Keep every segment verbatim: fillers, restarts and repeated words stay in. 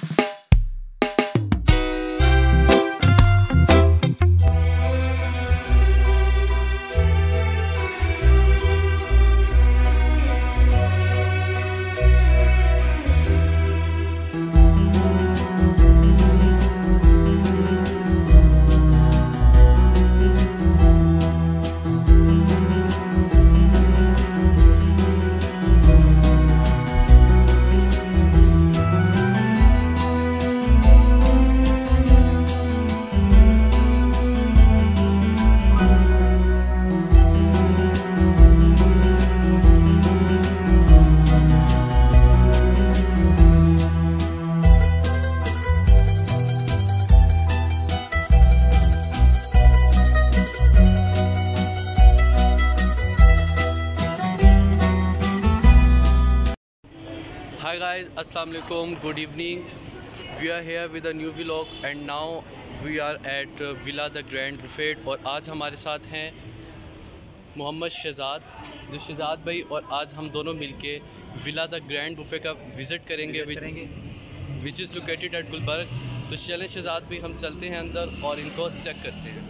Hi guys, Assalamu alaikum, good evening. We are here with a new vlog and now we are at uh, Villa the Grand Buffet और आज हमारे साथ हैं मोहम्मद शहजाद, जो शहजाद भाई, और आज हम दोनों मिलके विला द ग्रैंड बुफे का विज़िट करेंगे which is located at Gulberg. तो चलें शहजाद भाई, हम चलते हैं अंदर और इनको चेक करते हैं।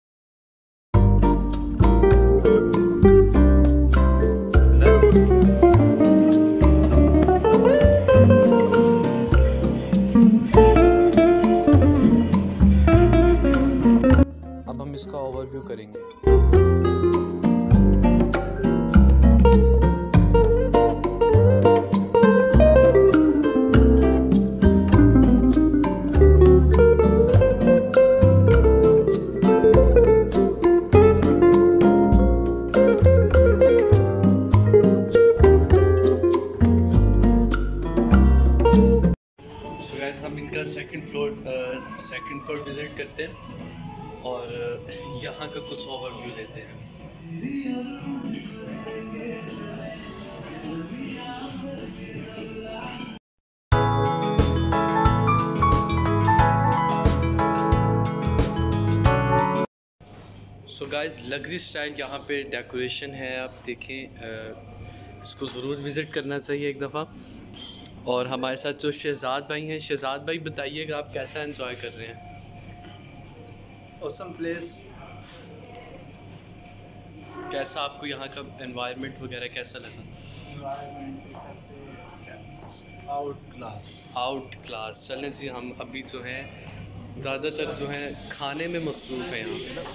अब हम इसका ओवरव्यू करेंगे। हम इनका second floor second floor visit करते हैं और यहाँ का कुछ ओवरव्यू लेते हैं। सो गाइस, लग्जरी स्टाइल यहाँ पे डेकोरेशन है, आप देखें, इसको ज़रूर विज़िट करना चाहिए एक दफ़ा। और हमारे साथ जो शहजाद भाई हैं, शहजाद भाई बताइएगा आप कैसा एंजॉय कर रहे हैं? Awesome place. कैसा आपको यहाँ का एनवायरनमेंट वगैरह कैसा लगा? Out class out class. चलें जी, हम अभी जो हैं ज़्यादातर जो है खाने में मसरूफ़ हैं यहाँ पे ना,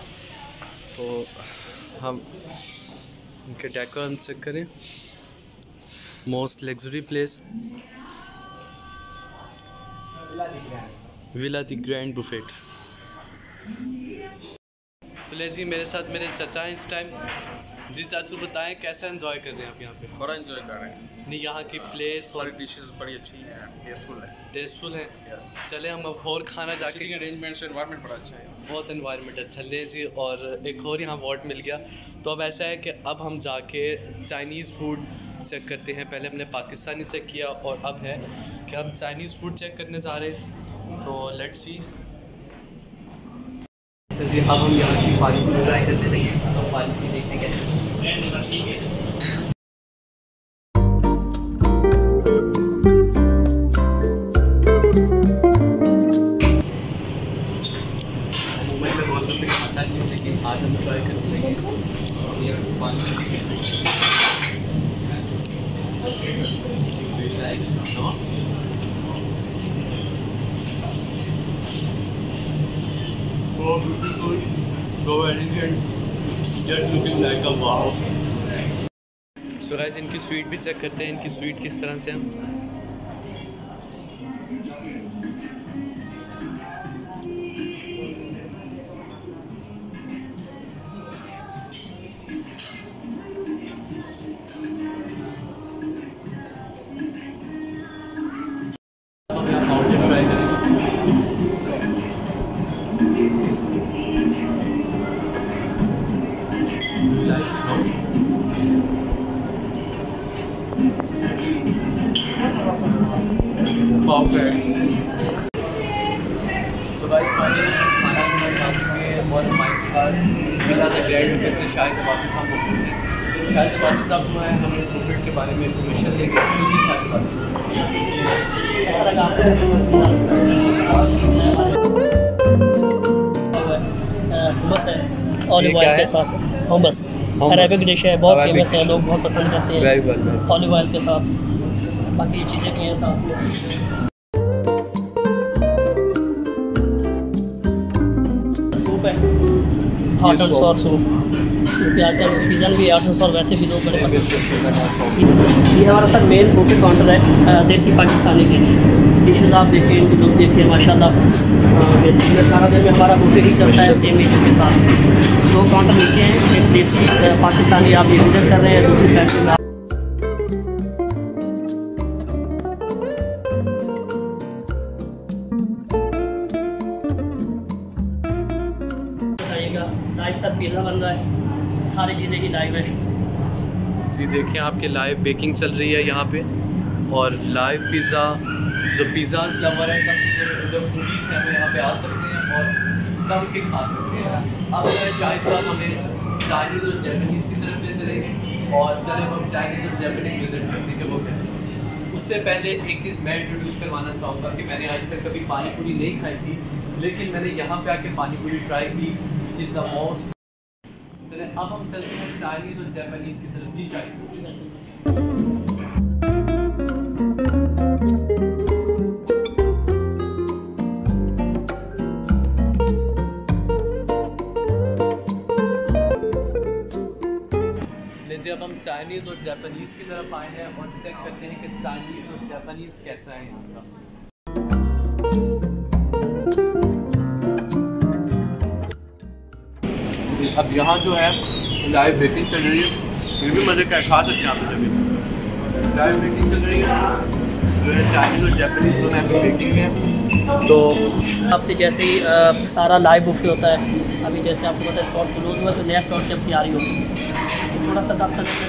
तो हम इनके डेकोर हम चेक करें। Most luxury place Villa the Grand Buffet. तो ले जी, मेरे साथ मेरे चचा हैं इस टाइम। जी चाचू, बताएं कैसा एंजॉय कर रहे हैं आप यहाँ पे? बड़ा एंजॉय कर रहे हैं। नहीं, यहाँ की प्लेस और डिशेस बड़ी अच्छी हैं, टेस्टफुल है। टेस्टफुल है। यस। चले हम अब और खाना जाके, अरेंजमेंट्स, एनवायरनमेंट बड़ा अच्छा है, बहुत एनवायरनमेंट अच्छा। ले जी, और एक और यहाँ वॉट मिल गया। तो अब ऐसा है कि अब हम जाके चाइनीज़ फूड चेक करते हैं। पहले हमने पाकिस्तानी चेक किया और अब है कि हम चाइनीज़ फूड चेक करने जा रहे हैं। तो लेट्स सी। अच्छा जी, अब हम यहाँ की पानी पूरी ट्राई करते रहेंगे, तो पानी पूरी देखते कैसे। मुंबई में बहुत लोग खाता नहीं, लेकिन आज हम ट्राई करते रहेंगे पानी पूरी। So beautiful, so elegant, just looking like a wow. So guys, इनकी स्वीट भी चेक करते हैं, इनकी स्वीट किस तरह से हम। फाउंटेन ट्राई करेंगे। सो गाइस, फाइनली खाना पीना खा चुके हैं और हमारे पास विला द ग्रैंड बुफे से शायद वापस हम हो चुके हैं। शायद वासी साहब जो है हमें इस बुफेट के बारे में इंफॉर्मेशन देंगे। कैसा लगा आपको? हुमस है ऑलिव ऑयल के साथ। हुमस अरेबिक डिश है, बहुत फेमस है, लोग बहुत पसंद करते हैं ऑलिव ऑयल के साथ। बाकी ये चीज़ें भी हैं साथ में। सूप है हॉट एंड सॉर सूप, क्योंकि आजकल सीज़न भी हॉट एंड सॉर, वैसे भी लोग बड़े पसंद करते हैं। ये हमारा सर मेन बुफे काउंटर है देसी पाकिस्तानी के लिए। डिशेज़ आप देखिए, इनकी लुक देखिए, माशाल्लाह बेहतरीन है। सारा दिन में हमारा बुफे ही चलता है सेम मेन्यू के साथ। दो काउंटर नीचे हैं, एक देसी पाकिस्तानी आप ये विजिट कर रहे हैं, दूसरी साइड में लाइव सर पिज़्ज़ा बन रहा है, सारी चीज़ें ही लाइव है। जी देखिए, आपके लाइव बेकिंग चल रही है यहाँ पे, और लाइव पिज़्ज़ा जो पिज़्ज़ाज़ लवर है, सब चीज़ें जो फूडीज़ हैं वो यहाँ पे आ सकते हैं और दम के खा सकते हैं। अब मेरे शाहिद साहब हमें चाइनीज़ और जैपनीज़ की तरफ ले चलेंगे, और चले हम चाइनीज़ और जैपनीज़ विजिट करते हैं वो कैसे। उससे पहले एक चीज़ मैं इंट्रोड्यूस करवाना चाहूँगा कि मैंने आज तक कभी पानी पूरी नहीं खाई थी, लेकिन मैंने यहाँ पे आके पानी पूरी ट्राई की, विच इज़ द मोस्ट। चले अब हम चलते हैं चाइनीज़ और जैपनीज़ की तरफ। जी शाहिद लीजिए, अब हम चाइनीज़ और जापानीज़ की तरफ आए हैं और चेक करते हैं कि चाइनीज़ और जापानीज़ कैसा है यहाँ का। अब यहाँ जो है लाइव बेकिंग चल रही है, ये भी मज़े का खा सकते हैं आप सभी। लाइव बेकिंग चल रही है जो है चाइनीज़ और जापानीज़ जो है बेकिंग है। तो आपसे जैसे ही आ, सारा लाइव बुफे होता है, अभी जैसे आपको पता है स्लॉट क्लोज हुआ तो नया स्लॉट की अब तैयारी होगी। थोड़ा सा आप होता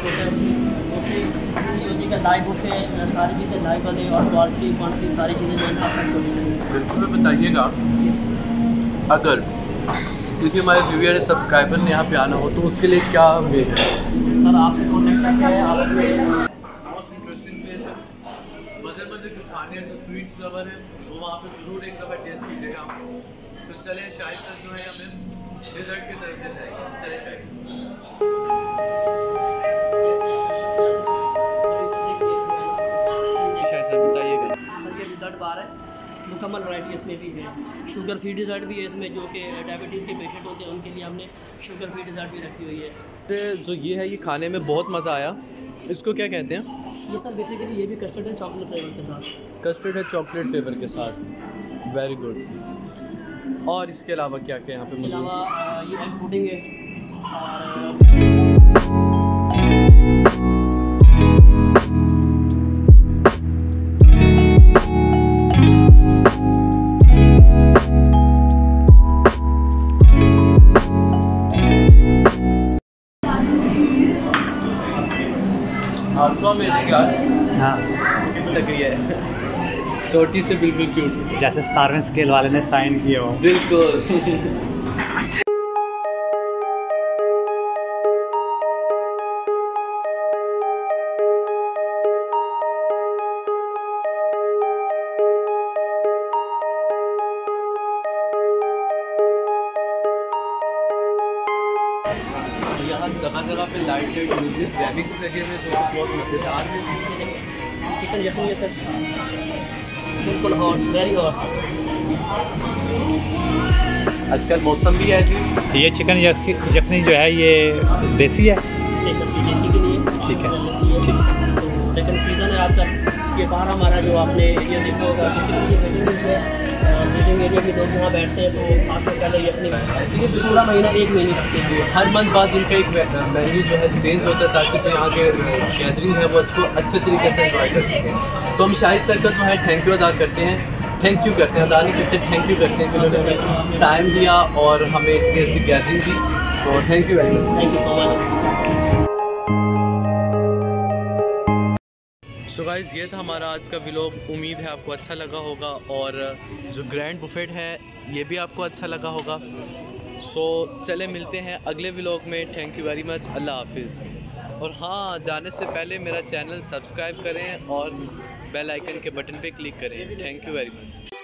है लाइव बुफे, सारी चीज़ें लाइव बने और क्वालिटी क्वान्टिटी सारी चीज़ें जो है बिल्कुल बताइएगा। अगर किसी हमारे व्यूअर सब्सक्राइबर ने यहाँ पे आना हो तो उसके लिए क्या वे है? सर आपसे कॉन्टेक्ट करके हैं, आप अपने मोस्ट इंटरेस्टिंग प्लेस है, मज़े मज़े के खाने हैं, जो स्वीट्स लवर है वो वहाँ पे ज़रूर एक दफ़ा टेस्ट कीजिएगा। तो चले शाहिद सर जो है हमें डिज़र्ट की तरफ ले जाएंगे। चले शाहिद शाहिद सर बताइएगा। सर ये डिज़र्ट बार है, मुकम्मल वैरायटी इसमें भी है। शुगर फ्री डिज़र्ट भी है इसमें, जो कि डायबिटीज़ के पेशेंट होते हैं उनके लिए हमने शुगर फ्री डिज़र्ट भी रखी हुई है। जो ये है, ये खाने में बहुत मज़ा आया। इसको क्या कहते हैं? ये सर बेसिकली ये भी कस्टर्ड है चॉकलेट फ्लेवर के साथ। कस्टर्ड है चॉकलेट फ्लेवर के साथ, वेरी गुड। और इसके अलावा क्या क्या यहाँ पे? इसके अलावा ये एग पुडिंग है और हाँ, लग रही है छोटी से बिल्कुल क्यूट, जैसे स्टारविन स्केल वाले ने साइन किया हो। बिल्कुल। यहाँ जगह जगह पे लाइट लाइट म्यूजिक ग्राफिक्स लगे हुए जो बहुत मज़ेदार है। चिकन यखनी है सर, बिल्कुल हॉट, वेरी हॉट। आजकल मौसम भी है जी। ये चिकन यखनी जो है ये देसी है? नहीं सर, ये देसी के लिए ठीक है, ठीक है। तो लेकिन सीज़न है आपका, ये बाहर हमारा जो आपने एरिया देखा होगा, बेसिकली वेटिंग एरिया है। वेटिंग एरिया में लोग यहाँ बैठते हैं तो आपको पहले यखनी इसीलिए पूरा महीना एक महीने रखते हैं। हर मंथ बाद इनका एक मेन्यू जो है चेंज होता है ताकि जो यहाँ के गैदरिंग है वो उसको अच्छे तरीके से एंजॉय कर सकें। तो हम शाहिद सर का जो है थैंक यू अदा करते हैं, थैंक यू करते हैं, अदा नहीं करते, थैंक यू करते हैं कि उन्होंने हमें टाइम दिया और हमें इतनी अच्छी गैदरिंग दी। तो thank you very much. Thank you so much. So guys, ये था हमारा आज का व्लॉग। उम्मीद है आपको अच्छा लगा होगा और जो ग्रैंड बुफेट है ये भी आपको अच्छा लगा होगा। सो चले मिलते हैं अगले व्लॉग में। Thank you very much. अल्लाह हाफिज़। और हाँ, जाने से पहले मेरा चैनल सब्सक्राइब करें और बेल आइकन के बटन पे क्लिक करें। Thank you very much.